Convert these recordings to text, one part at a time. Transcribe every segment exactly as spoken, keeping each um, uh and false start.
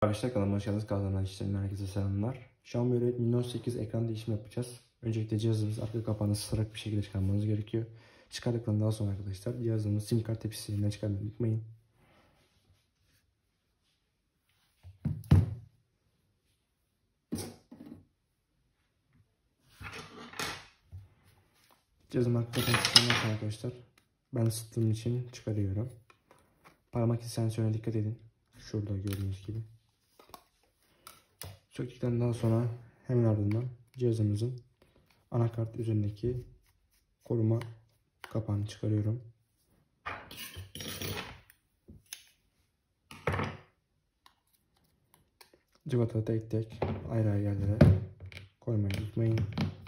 Arkadaşlar kanalıma hoş geldiniz. Kanalıma işlemler herkese selamlar. Xiaomi Redmi Note sekiz ekran değişimi yapacağız. Öncelikle cihazımız arka kapağını sırarak bir şekilde çıkarmanız gerekiyor. Çıkardıktan daha sonra arkadaşlar cihazımız sim kart tepsisi yerinden çıkarmayı unutmayın. Cihazım arka kapağını çıkardıktan sonra arkadaşlar ben ısıttığım için çıkarıyorum. Parmak izi sensörüne dikkat edin. Şurada gördüğünüz gibi. Söktükten daha sonra hemen ardından cihazımızın anakart üzerindeki koruma kapağını çıkarıyorum. Cıvataları tek tek ayrı ayrı yerlere koymayı unutmayın.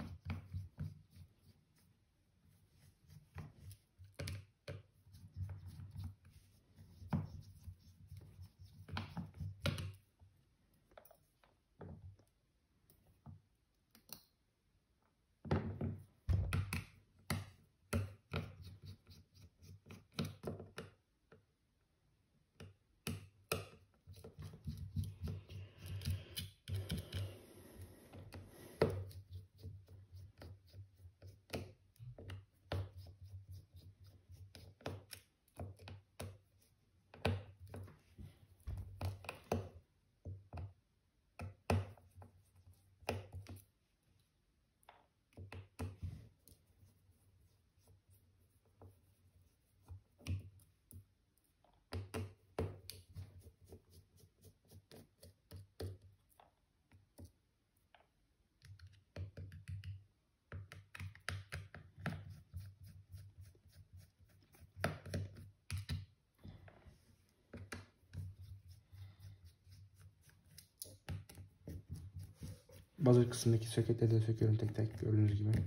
Bazı kısımdaki soketleri de söküyorum tek tek gördüğünüz gibi.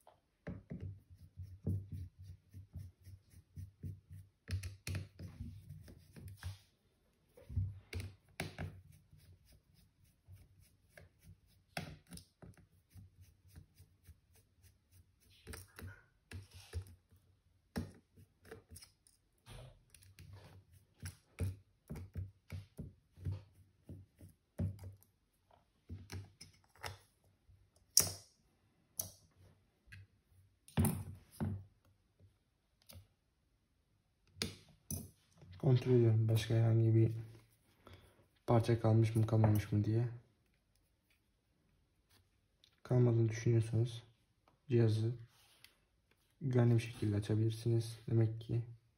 Kontrol ediyorum başka herhangi bir parça kalmış mı kalmamış mı diye. Kalmadığını düşünüyorsanız cihazı güvenli bir şekilde açabilirsiniz. Demek ki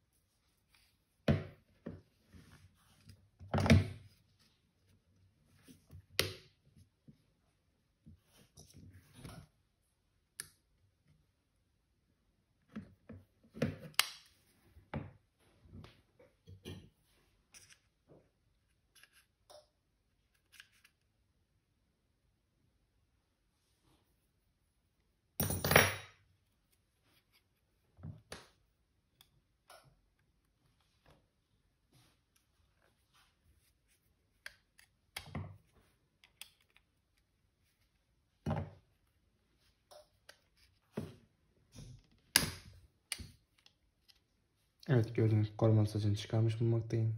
evet, gördüğünüz koruma sacını çıkarmış bulunmaktayım.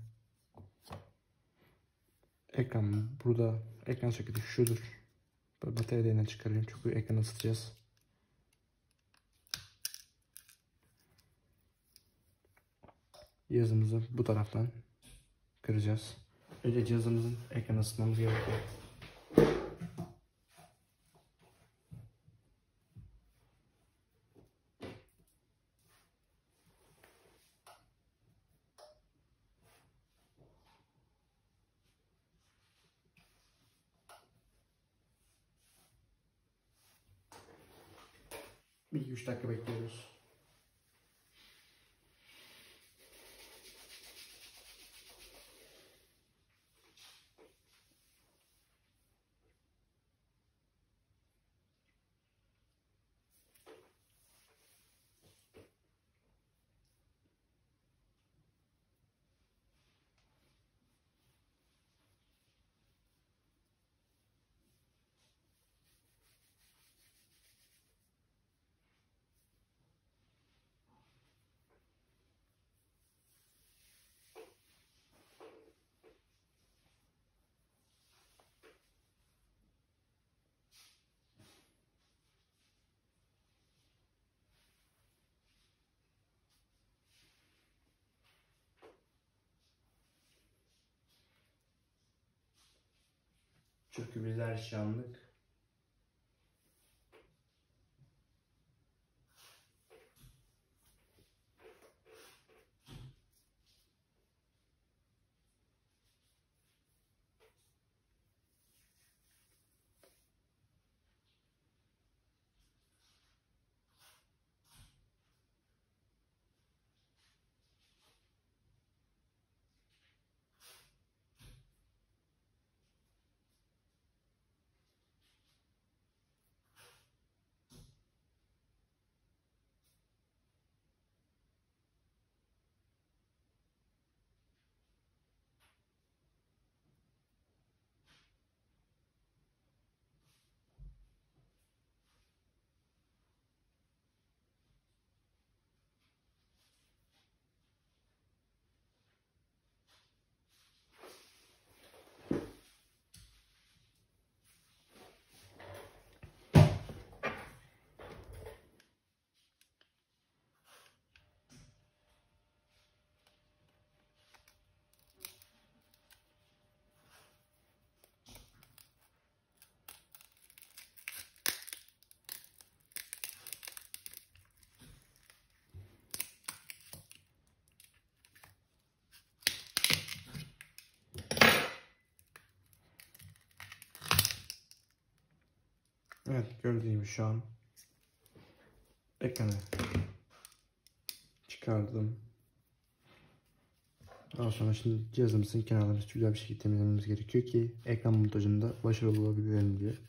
Ekran burada, ekran soketi şudur. Batarya deliğinden çıkarıyorum çünkü ekranı ısıtacağız. Cihazımızı bu taraftan kıracağız. Önce cihazımızın ekranı ısıtmamız gerekiyor. Bir iki üç dakika bekliyoruz. Çünkü biz her şey anlık. Evet, gördüğünüz gibi şu an ekranı çıkardım. Daha sonra şimdi cihazımızın kenarlarını güzel bir şekilde temizlememiz gerekiyor ki ekran montajında başarılı olabilelim diye.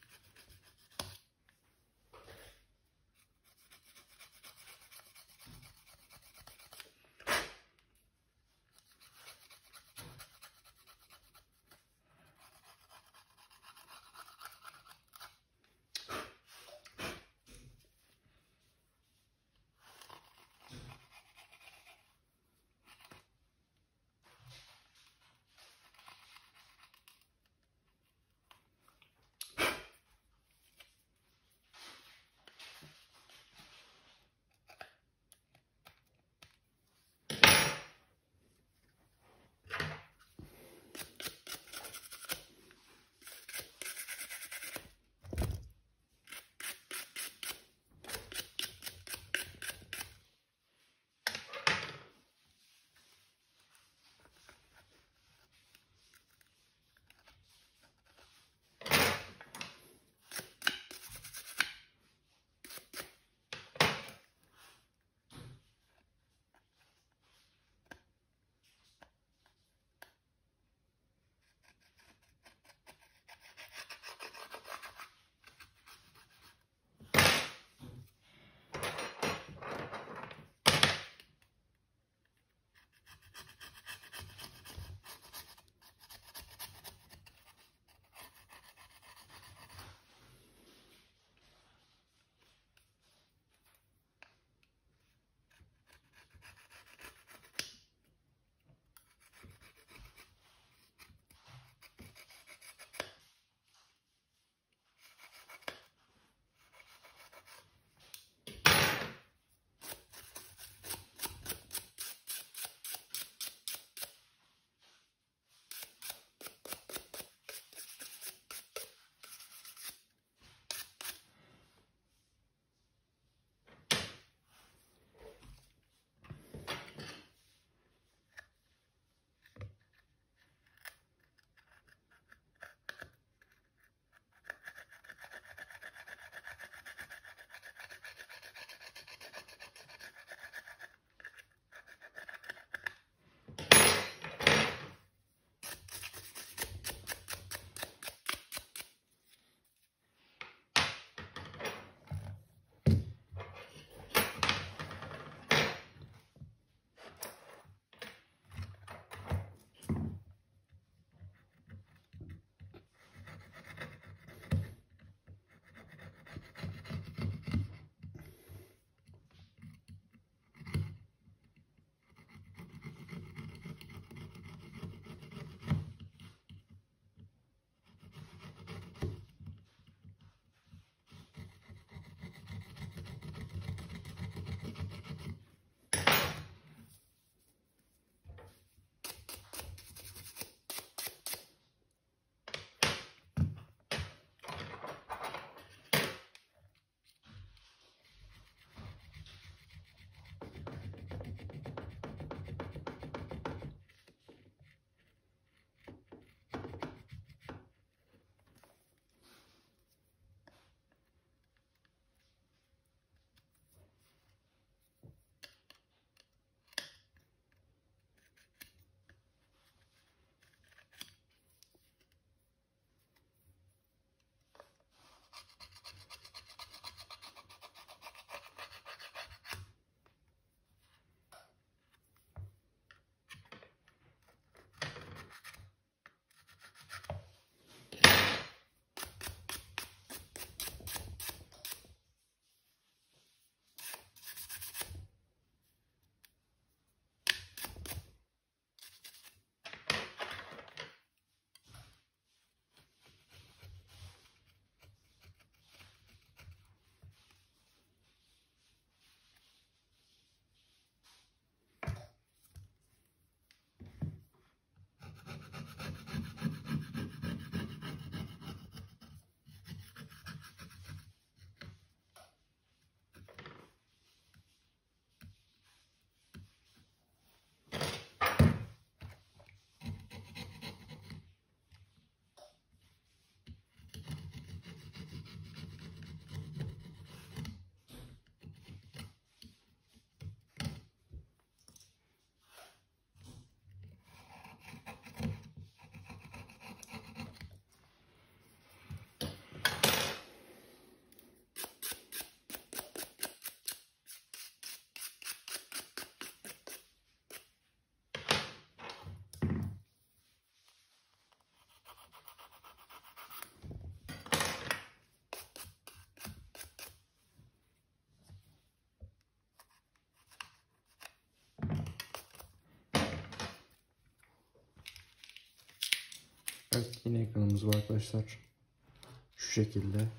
Evet, yine ekranımız var arkadaşlar. Şu şekilde.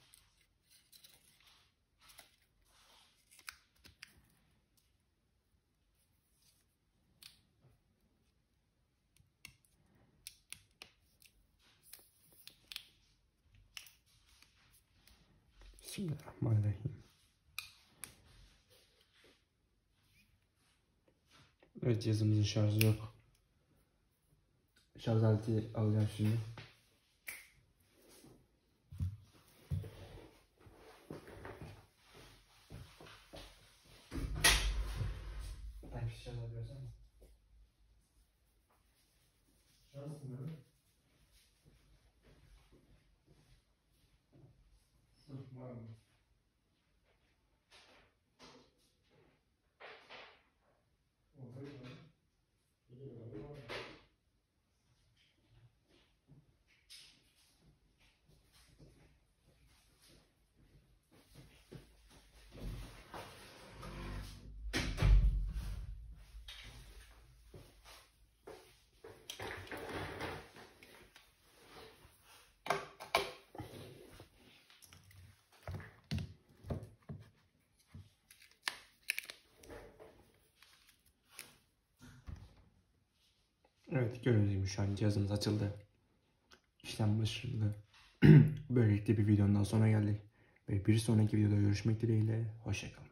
Bismillahirrahmanirrahim. Evet, cihazımızın şarjı yok. Şarj aleti alacağım şimdi. Type-C şarj aleti versene. Şarj mı? Sırf var mı? Evet, gördüğünüz gibi şu an cihazımız açıldı. İşlem başarılı. Böylelikle bir videonun daha sonuna geldik. Ve bir sonraki videoda görüşmek dileğiyle. Hoşçakalın.